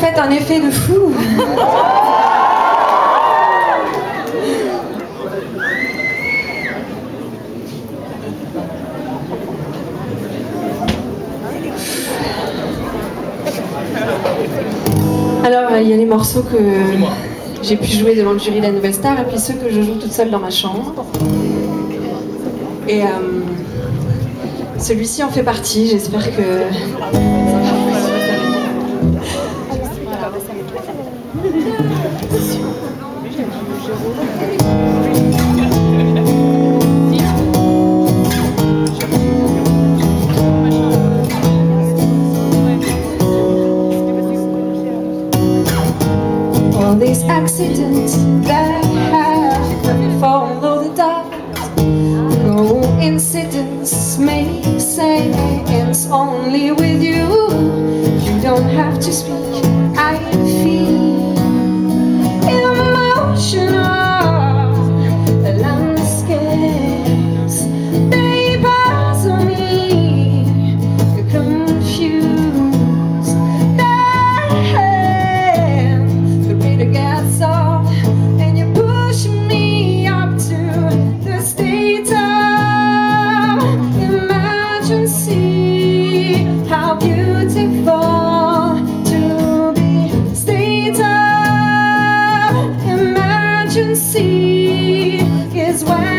faites un effet de fou. Alors, il y a les morceaux que j'ai pu jouer devant le jury de la Nouvelle Star et puis ceux que je joue toute seule dans ma chambre. Et celui-ci en fait partie, j'espère que... All these accidents that have followed the dot, coincidence make sense only with you. You don't have to speak, I feel emotional landscapes. They pass on me, confused. The radar gets off, and you push me up to the state of emergency. How beautiful to be state of emergency is when